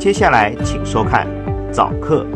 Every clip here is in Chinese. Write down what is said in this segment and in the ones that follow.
接下来请收看早课。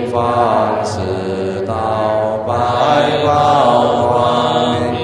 方四道，百宝光明，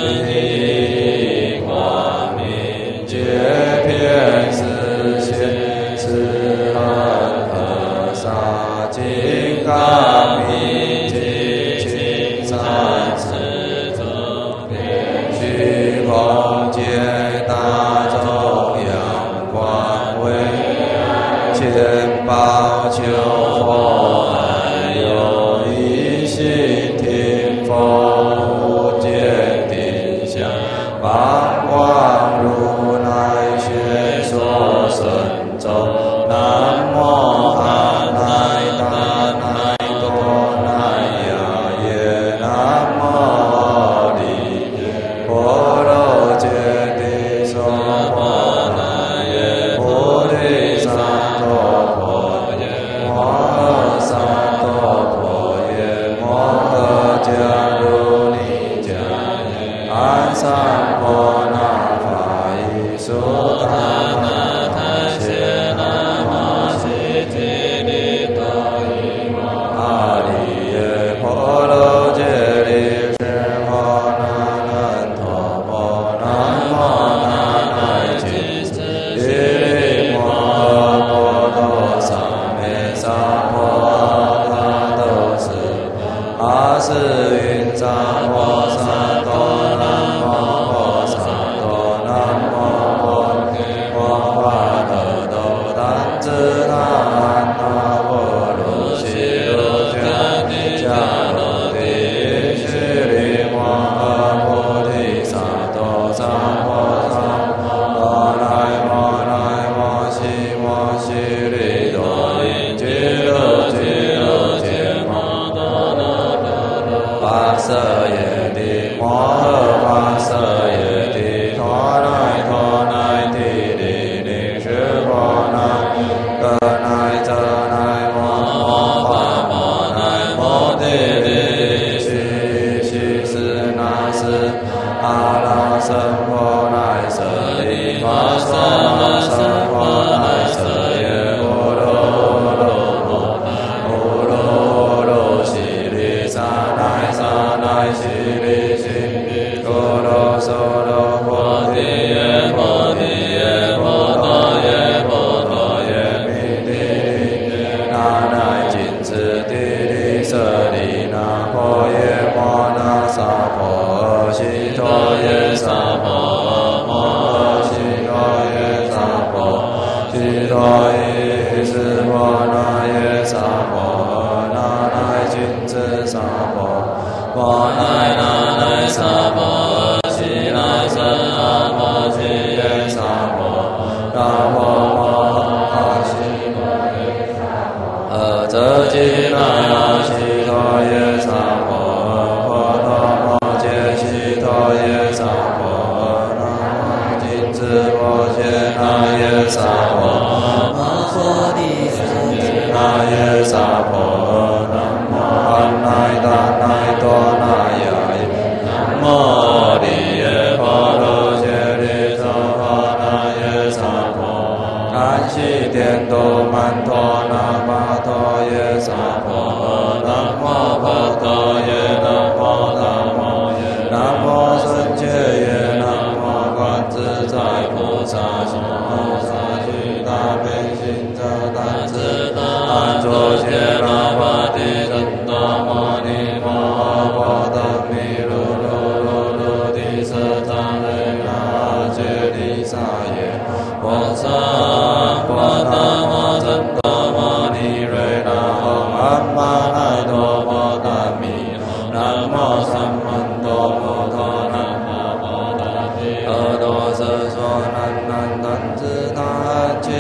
光明界遍四现，四恒河沙金刚明镜，青山四周遍，虚空界大众阳光威，千宝求佛安有一心听佛无见定相，八光如来学说神咒，南无阿赖达那多那呀耶，南无阿弥婆罗揭谛娑婆那耶，菩提萨埵婆耶，摩诃萨埵婆耶，摩诃迦卢尼迦耶，安三婆那法伊苏达那他切那玛悉提利多伊摩阿利耶，婆罗揭谛是婆那难陀婆，南无那乃金斯提利摩诃婆多萨咩萨婆阿那多斯阿斯云萨婆萨多南无婆萨多南无婆婆华勒多丹支那安那波罗悉罗迦尼迦罗帝须利摩诃菩提萨埵萨婆萨摩来摩来摩悉摩悉利多因俱卢俱卢羯摩多罗多罗跋舍耶帝摩诃跋舍耶帝陀乃陀乃提利令是婆乃歌乃遮乃摩诃摩乃摩提利须须斯那斯阿拉僧婆乃舍利法娑那僧婆乃舍耶波罗罗波罗罗悉利萨乃悉利悉多罗娑罗婆提耶婆提耶婆多耶婆多耶弥提利那乃金智提利舍利那婆耶摩那萨婆悉陀耶萨婆摩悉陀耶萨婆悉陀耶斯婆那耶萨婆那乃金智萨婆摩乃那乃萨婆悉那僧阿婆悉耶萨婆那婆摩诃悉陀耶萨婆阿遮吉那呀悉陀耶萨婆婆陀摩揭悉陀耶萨婆那金智婆揭那耶萨婆那娑地舍揭那耶萨婆南无阿赖达那多那呀耶，南无阿利耶婆罗揭谛娑婆那耶萨婆甘悉颠都曼陀那巴陀耶萨婆南无婆陀耶南无达摩耶南无僧伽耶南无观自在菩萨行菩萨须大悲心者但自安卓羯那巴提真多摩尼摩诃婆达弥卢卢卢卢帝舍藏雷那揭谛萨耶婆萨婆达摩真多摩尼瑞那唵阿玛那多婆达弥南无三门多摩诃南无婆达提阿多瑟娑南南怛侄那安揭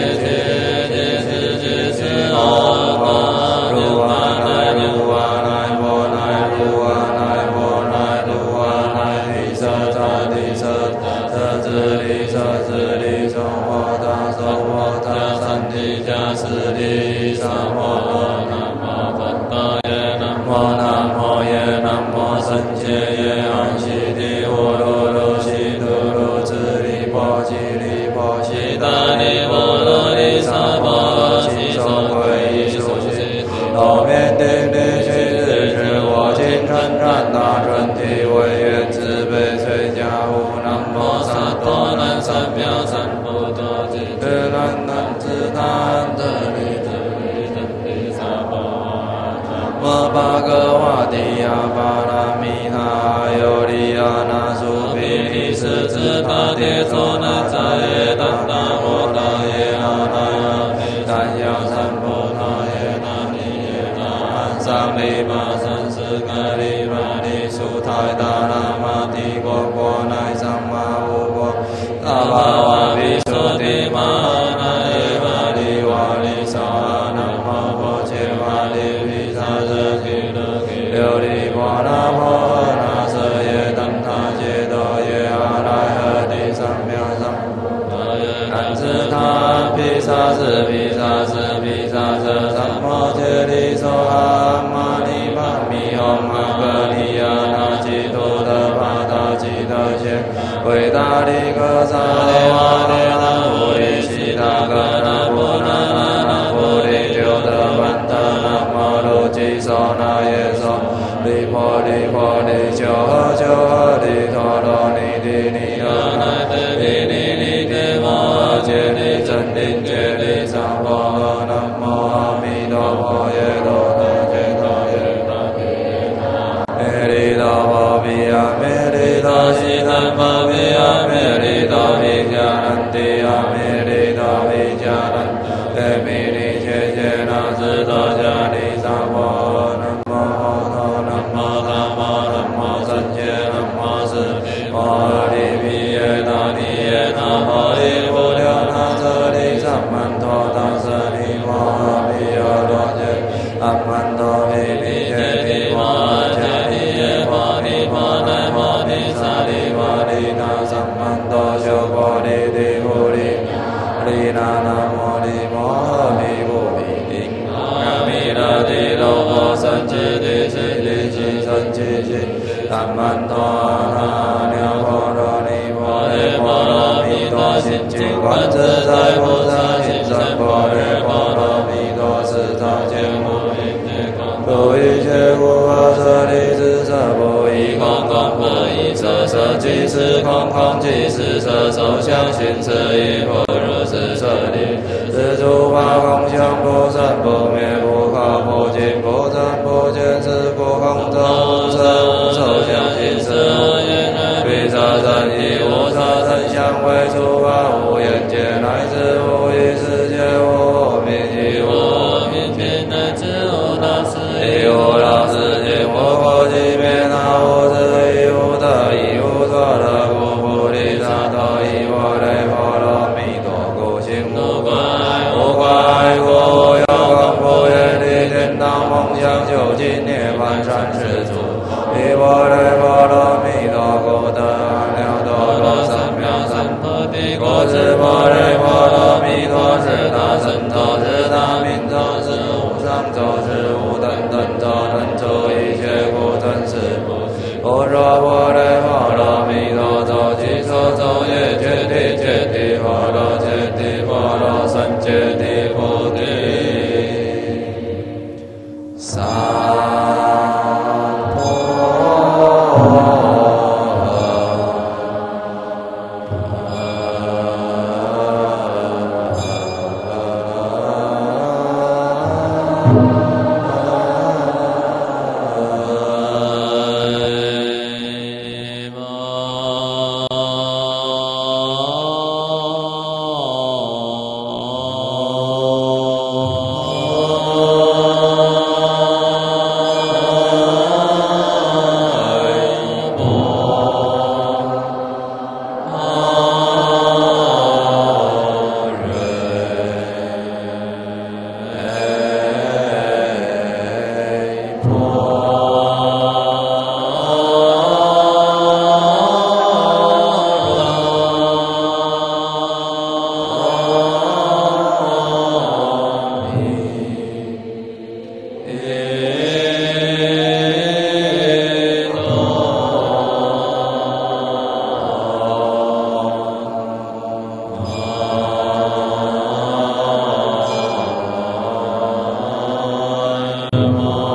阿婆如阿那如阿那婆那如阿那婆那如阿那提舍扎提舍舍智利舍智利娑婆诃娑婆诃三提迦四提萨婆诃南无佛陀耶天地地虚日是我今春传大春体为愿慈悲垂家护南无萨多南三藐三菩提智南南智南德利智利真利萨婆诃。摩巴格瓦提亚巴拉米那尤利亚那苏毗利斯支他迭佐那扎耶达那摩达耶那那呀毗檀呀三波那耶那尼耶那安桑利玛三世格利玛利苏泰达那玛帝国国乃桑玛乌国大巴瓦比苏提玛那耶玛利瓦利萨那玛波切玛利毗萨遮吉勒吉琉璃波那波那舍耶等他揭多耶阿赖呵第三藐三南自他毗萨是毗萨是毗萨遮三摩揭利娑哈玛尼巴米吽哈格利亚那吉多德巴达吉德切维达利格萨利瓦利那布利悉达格那布那那那布利九德曼德那摩卢吉娑那耶娑利婆利婆利求呵求呵利陀罗尼帝尼诃那帝尼尼帝摩揭利真灵揭利萨婆诃南无阿弥陀佛耶多那揭多耶那揭那弥利多婆毗呀弥利多悉檀婆毗呀弥利多毗迦南帝呀弥利多毗迦南帝弥利揭揭那智多迦利萨婆诃南无佛陀南无达摩南无三界南无四摩诃利毗耶那尼耶那婆夷无量那舍利萨曼陀大舍利摩诃毗耶罗揭阿曼陀毗毗揭毗摩诃迦利耶婆尼婆奈婆尼萨利摩利那萨曼陀修婆利帝菩利利那那摩利摩诃毗菩毗利阿弥勒帝罗婆三智地悉地悉三七悉南曼陀阿那婆罗尼婆耶婆罗蜜多心经观自在菩萨行深般若波罗蜜多时常见无比界空不一切无我舍利子舍不异空空不异色色即是空空即是色受想行识亦复如是舍利是诸法空相不生不灭不可不净不增不减是故空中无色无受想行识无言语色身亦无色身相为诸法无眼界乃至无意识界无明亦无明尽乃至无大事亦无大事尽无过即灭那无智亦无得亦无所得故菩提萨埵依婆雷婆罗蜜多故行无怪无怪故无有光不愿离天堂梦想究竟涅槃三世处依婆雷婆罗蜜多故得阿耨多罗三藐三菩提果智婆雷婆罗蜜多是大神咒是大明咒是无上咒是无等等咒能除一切苦真实不若婆雷婆罗蜜多咒即所咒也揭谛揭谛婆罗揭谛婆罗僧揭谛菩提萨 Namo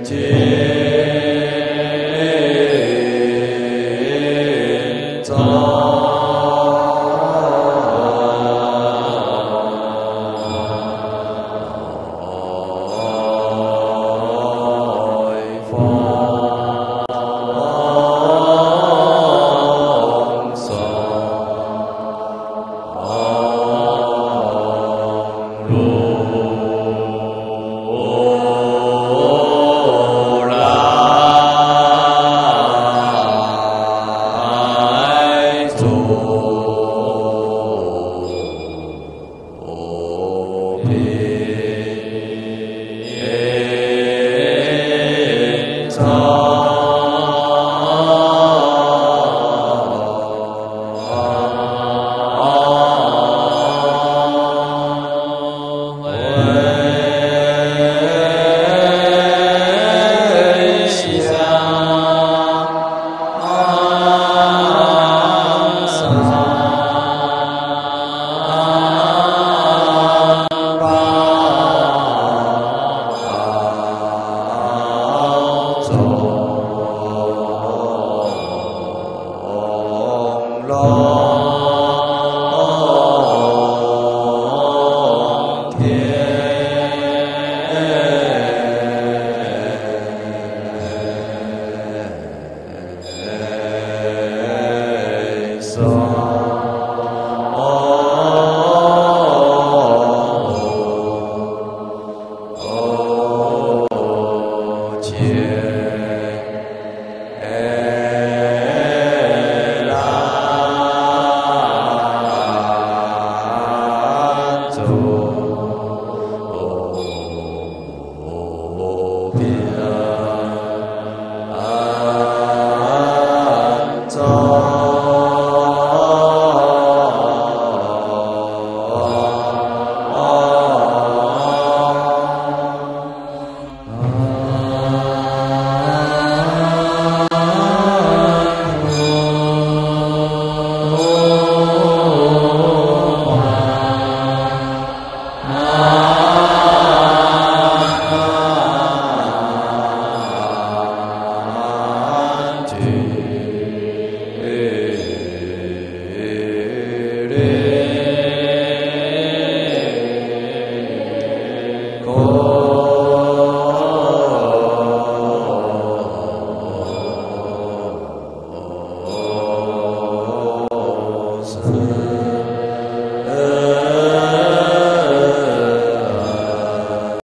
解